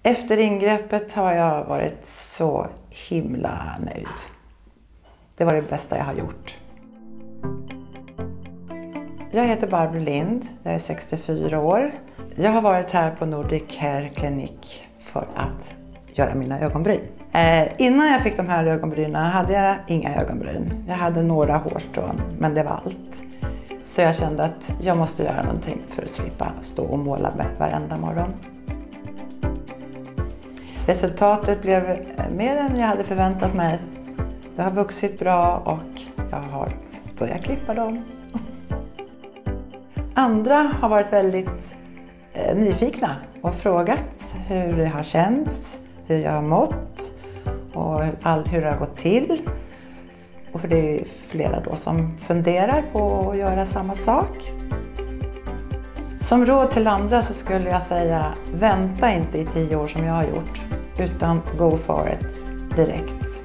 Efter ingreppet har jag varit så himla nöjd. Det var det bästa jag har gjort. Jag heter Barbro Lind, jag är 64 år. Jag har varit här på Nordic Hair Clinic för att göra mina ögonbryn. Innan jag fick de här ögonbrynen hade jag inga ögonbryn. Jag hade några hårstrån, men det var allt. Så jag kände att jag måste göra någonting för att slippa stå och måla med varenda morgon. Resultatet blev mer än jag hade förväntat mig. Det har vuxit bra och jag har fått börja klippa dem. Andra har varit väldigt nyfikna och frågat hur det har känts, hur jag har mått och hur det har gått till. Och för det är flera då som funderar på att göra samma sak. Som råd till andra så skulle jag säga, vänta inte i 10 år som jag har gjort, utan go for it direkt.